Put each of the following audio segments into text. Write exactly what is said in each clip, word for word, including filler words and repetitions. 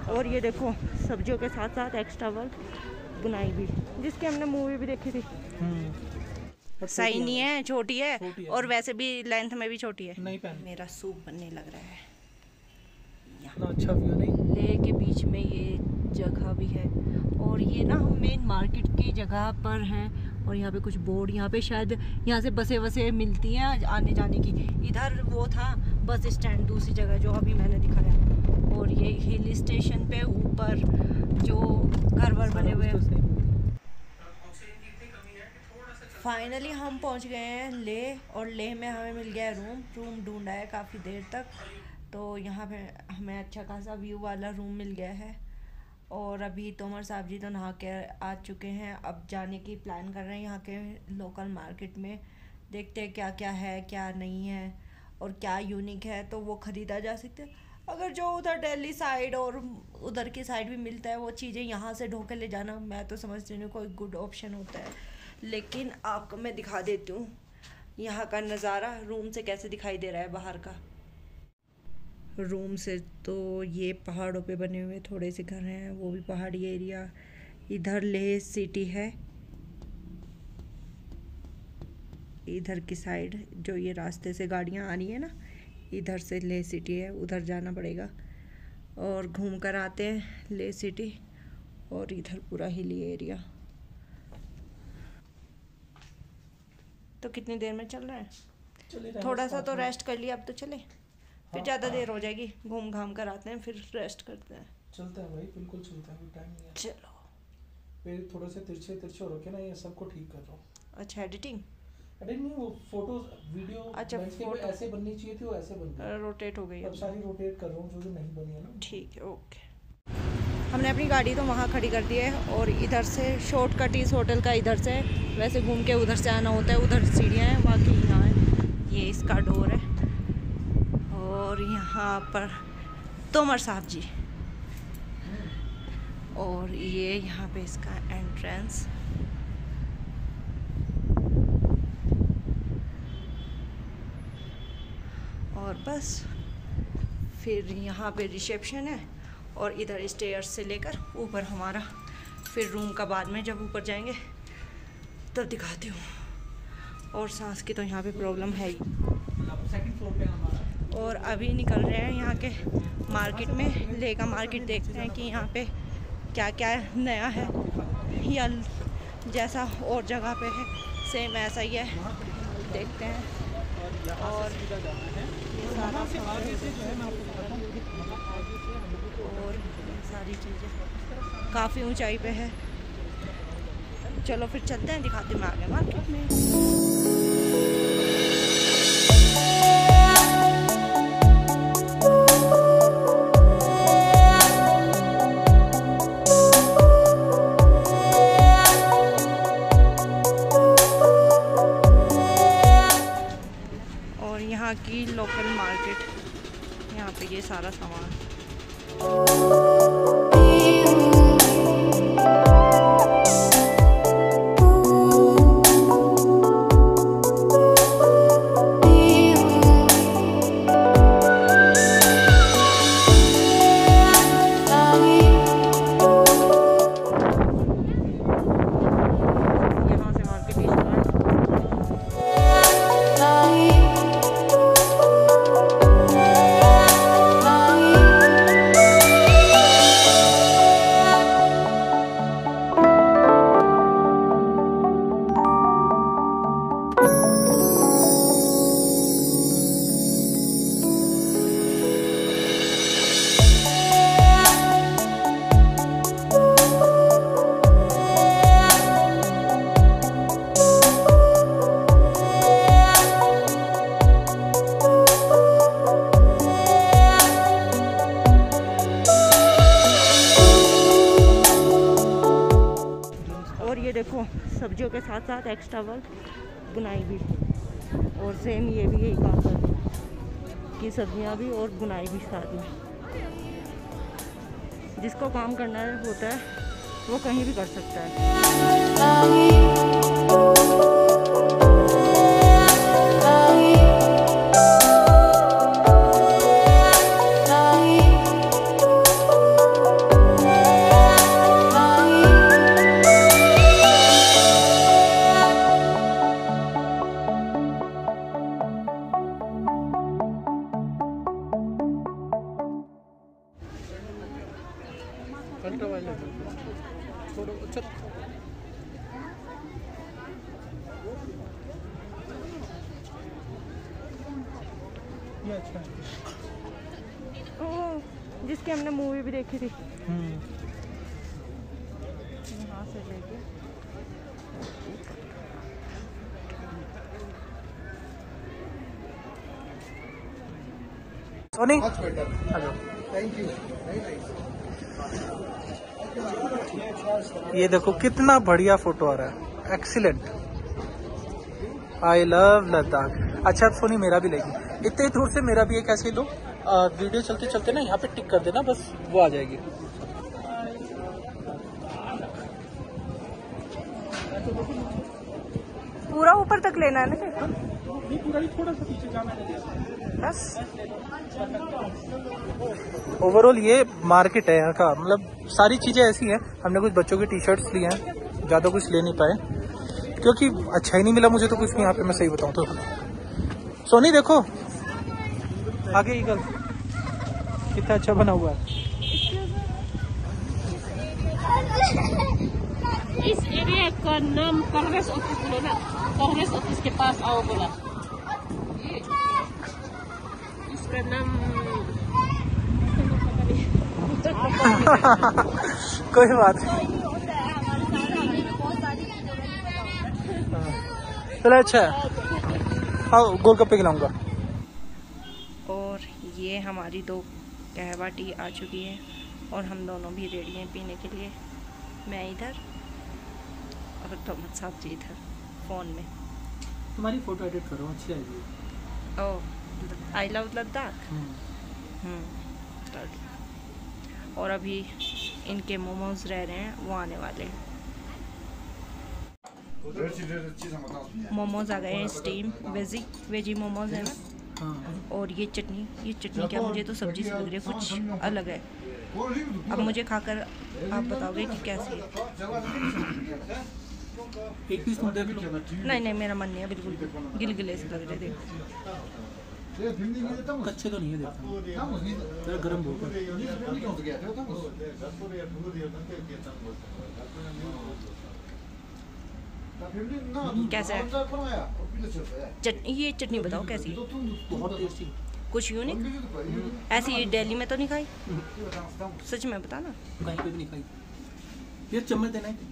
और ये देखो सब्जियों के साथ साथ एक्स्ट्रा वर्क बुनाई भी, जिसकी हमने मूवी भी देखी थी। सही नहीं है, छोटी है, है और वैसे भी लेंथ में भी छोटी है। नहीं पहन। मेरा सूप बनने लग रहा है। ना अच्छा व्यू नहीं, लेह के बीच में ये जगह भी है और ये ना हम मेन मार्केट की जगह पर हैं और यहाँ पे कुछ बोर्ड, यहाँ पे शायद यहाँ से बसें वसें मिलती हैं आने जाने की। इधर वो था बस स्टैंड दूसरी जगह जो अभी मैंने दिखाया, और ये हिल स्टेशन पे ऊपर जो घर वर बने हुए हैं। फाइनली हम पहुँच गए हैं लेह, और लेह में हमें मिल गया रूम। रूम ढूंढा है काफ़ी देर तक, तो यहाँ पे हमें अच्छा खासा व्यू वाला रूम मिल गया है। और अभी तोमर साहब जी तो नहा के आ चुके हैं, अब जाने की प्लान कर रहे हैं यहाँ के लोकल मार्केट में। देखते हैं क्या क्या है क्या नहीं है और क्या यूनिक है, तो वो ख़रीदा जा सकता है। अगर जो उधर दिल्ली साइड और उधर की साइड भी मिलता है वो चीज़ें यहाँ से ढो के ले जाना, मैं तो समझती हूँ कोई गुड ऑप्शन होता है। लेकिन आपको मैं दिखा देती हूँ यहाँ का नज़ारा रूम से कैसे दिखाई दे रहा है बाहर का। रूम से तो ये पहाड़ों पे बने हुए थोड़े से घर हैं, वो भी पहाड़ी एरिया। इधर लेह सिटी है, इधर की साइड जो ये रास्ते से गाड़ियाँ आ रही है ना, इधर से लेह सिटी है, उधर जाना पड़ेगा और घूम कर आते हैं लेह सिटी। और इधर पूरा हिली एरिया। तो कितनी देर में चल रहा है? थोड़ा सा तो रेस्ट कर लिया, अब तो चले, फिर हाँ, ज़्यादा देर हो जाएगी। घूम घाम कर आते हैं फिर रेस्ट करते हैं। चलता है भाई, बिल्कुल चलता है, टाइम नहीं है। चलो, मेरे थोड़े से तिरछे तिरछे हो रखे ना, ये सबको ठीक कर रहा हूँ। अच्छा, एडिटिंग एडिटिंग नहीं, वो फोटो वीडियो अच्छा फोटो ऐसे बननी चाहिए थी, वो ऐसे बन गई, रोटेट हो गई है। अब सारी रोटेट कर रहा हूँ जो जो नहीं बनी है ना। ठीक है, ओके। हमने अपनी गाड़ी तो वहाँ खड़ी कर दी है और इधर से शॉर्टकट इस होटल का इधर से, वैसे घूम के उधर से आना होता है। उधर सीढ़ियाँ हैं, बाकी यहाँ है, ये इसका डोर है। और यहाँ पर तोमर साहब जी, और ये यहाँ पे इसका एंट्रेंस। और बस फिर यहाँ पे रिसेप्शन है और इधर स्टेयर्स से लेकर ऊपर हमारा फिर रूम का बाद में जब ऊपर जाएंगे तब दिखाती हूँ। और सांस की तो यहाँ पे प्रॉब्लम है ही। सेकंड फ्लोर पे हमारा। और अभी निकल रहे हैं यहाँ के मार्केट में, लेह का मार्केट देखते हैं कि यहाँ पे क्या क्या नया है या जैसा और जगह पे है सेम ऐसा ही है, देखते हैं। और ये सारा और सारी चीज़ें काफ़ी ऊंचाई पे है। चलो फिर चलते हैं, दिखाते हैं आगे मार्केट में। और यहाँ की लोकल मार्केट, यहाँ पे ये सारा सामान। देखो सब्जियों के साथ साथ एक्स्ट्रा वर्क बुनाई भी, और सेम ये भी यही काम करती है कि सब्जियां भी और बुनाई भी साथ में। जिसको काम करना है होता है वो कहीं भी कर सकता है। अल्ट्रावायलेट थोड़ा अच्छा। ये अच्छा है। ओह, जिसकी हमने मूवी भी देखी थी। यहाँ से लेके सोनी थैंक यू। ये देखो कितना बढ़िया फोटो आ रहा है, एक्सीलेंट। आई लव लद्दाख। अच्छा सोनी मेरा भी लेगी, इतने दूर से मेरा भी एक ऐसे लो, वीडियो चलते चलते ना यहाँ पे टिक कर देना, बस वो आ जाएगी। पूरा ऊपर तक लेना है ना, पूरा ही थोड़ा सा पीछे जाना है बस। ओवरऑल ये मार्केट है यहाँ का, मतलब सारी चीजें ऐसी हैं। हमने कुछ बच्चों की टी शर्ट्स लिए हैं, ज्यादा कुछ ले नहीं पाए क्योंकि अच्छा ही नहीं मिला मुझे तो कुछ भी यहाँ पे, मैं सही बताऊँ तो। सोनी देखो आगे ईगल कितना अच्छा बना हुआ है। इस एरिया का नाम कांग्रेस ऑफिस बोलो ना, कांग्रेस ऑफिस के पास आओ बोला। इसका नाम कोई बात नहीं, चलो अच्छा है। हाँ गोलगप्पे खिलाऊंगा। और ये हमारी दो कहवा टी आ चुकी है और हम दोनों भी रेडी हैं पीने के लिए। मैं इधर और तोमत साहब जी इधर फ़ोन में। तुम्हारी फोटो एडिट करो, अच्छी आएगी। Oh I love Ladakh. और अभी इनके मोमोज रह रहे हैं, वो आने वाले हैं। मोमोज आ गए हैं स्टीम, वेजी वेजी मोमोज है ना। हाँ। और ये चटनी, ये चटनी क्या, मुझे तो सब्जी से लग रही है, कुछ अलग है। अब मुझे खाकर आप बताओगे कि कैसी है। एक पीस तुम देख लो। नहीं नहीं मेरा मन नहीं है, बिल्कुल गिलगिले से लग रहे थे। कच्चे तो नहीं है, देखो गर्म बहुत है। कैसा है चटनी, ये चटनी बताओ कैसी है। बहुत टेस्टी, कुछ यूनिक ऐसी दिल्ली में तो नहीं खाई, सच में बताना। कहीं पे भी नहीं खाई। ये चम्मच देना है।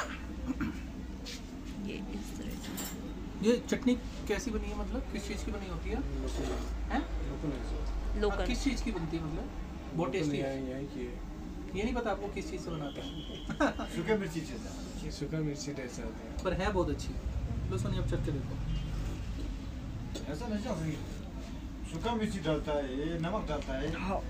ये इस तरह से ये चटनी कैसी बनी है, मतलब किस चीज़ की बनी होती है? हैं? लोकल किस चीज़ की बनती है, मतलब बहुत टेस्टी है। ये नहीं पता आपको किस चीज़ से बनाते हैं? सूखा मिर्ची सूखा मिर्ची टेस्ट आता है, पर है बहुत अच्छी। लो सोनी अब चख के देखो। ऐसा नहीं सूखा मिर्ची डालता है, ये नमक डालता है। हाँ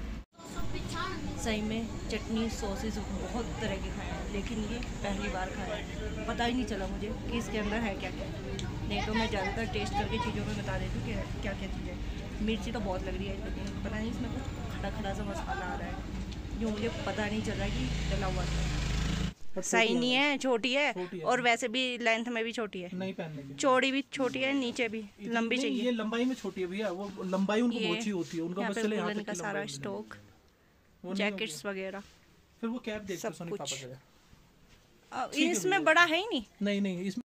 सही में चटनी सॉसेस बहुत तरह के खाए हैं, लेकिन ये पहली बार खाया है। पता ही नहीं चला मुझे कि इसके अंदर है क्या क्या। नहीं तो मैं ज़्यादातर टेस्ट करके चीज़ों में बता देती हूँ कि क्या क्या चीज़ें। मिर्ची तो बहुत लग रही है, लेकिन पता नहीं इसमें कुछ खड़ा खड़ा सा मसाला आ रहा है जो मुझे पता नहीं चल रहा है कि डला हुआ है। सही नहीं है, छोटी है, छोटी है। और वैसे भी लेंथ में भी छोटी है, नहीं पहनने की। चौड़ी भी छोटी है, नीचे भी लंबी नहीं, चाहिए। ये लंबाई में छोटी है भैया, वो लंबाई उनको ये बहुत ही होती है, उनका यहाँ बस पे चले यहाँ वुलन तक का की सारा लंबाई स्टॉक, वो नहीं जैकेट्स होगी। वगैरह फिर वो कैप देख सब सोनी कुछ। पापा के। अब इसमें बड़ा है ही नहीं। नहीं नहीं इसमें।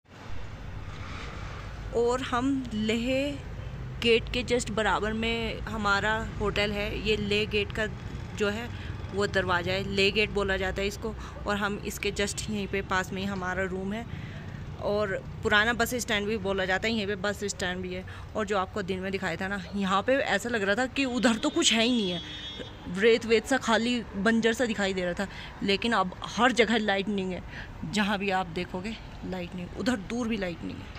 और हम लेह गेट के जस्ट बराबर में हमारा होटल है। ये लेह गेट का जो है वो दरवाज़ा है, लेह गेट बोला जाता है इसको। और हम इसके जस्ट यहीं पे पास में ही हमारा रूम है। और पुराना बस स्टैंड भी बोला जाता है, यहीं पे बस स्टैंड भी है। और जो आपको दिन में दिखाया था ना, यहाँ पे ऐसा लग रहा था कि उधर तो कुछ है ही नहीं है, रेत वेत सा खाली बंजर सा दिखाई दे रहा था। लेकिन अब हर जगह लाइटनिंग है, जहाँ भी आप देखोगे लाइटनिंग, उधर दूर भी लाइटनिंग है।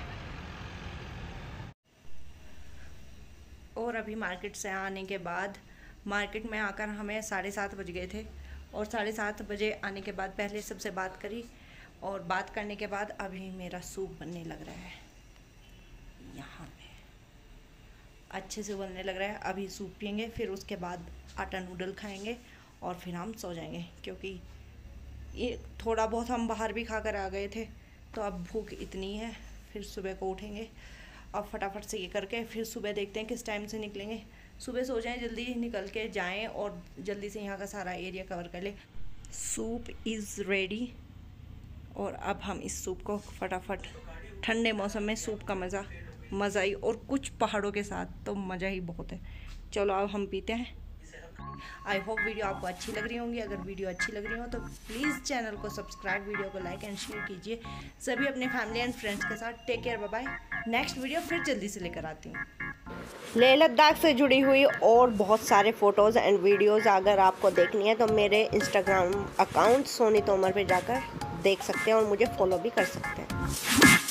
और अभी मार्केट से आने के बाद, मार्केट में आकर हमें साढ़े सात बज गए थे। और साढ़े सात बजे आने के बाद पहले सबसे बात करी, और बात करने के बाद अभी मेरा सूप बनने लग रहा है। यहाँ पे अच्छे से बनने लग रहा है। अभी सूप पियेंगे, फिर उसके बाद आटा नूडल खाएंगे और फिर हम सो जाएंगे, क्योंकि ये थोड़ा बहुत हम बाहर भी खा कर आ गए थे, तो अब भूख इतनी है। फिर सुबह को उठेंगे, अब फटाफट से ये करके फिर सुबह देखते हैं किस टाइम से निकलेंगे। सुबह सो जाएं, जल्दी निकल के जाएं और जल्दी से यहाँ का सारा एरिया कवर कर लें। Soup is ready. और अब हम इस सूप को फटाफट, ठंडे मौसम में सूप का मज़ा मज़ा ही, और कुछ पहाड़ों के साथ तो मज़ा ही बहुत है। चलो अब हम पीते हैं। आई होप वीडियो आपको अच्छी लग रही होंगी। अगर वीडियो अच्छी लग रही हो तो प्लीज़ चैनल को सब्सक्राइब, वीडियो को लाइक एंड शेयर कीजिए सभी अपने फैमिली एंड फ्रेंड्स के साथ। Take care, bye bye. Next video फिर जल्दी से लेकर आती हूँ। लेह लद्दाख से जुड़ी हुई और बहुत सारे फ़ोटोज़ एंड वीडियोज़ अगर आपको देखनी है तो मेरे इंस्टाग्राम अकाउंट सोनी तोमर पे जाकर देख सकते हैं और मुझे फॉलो भी कर सकते हैं।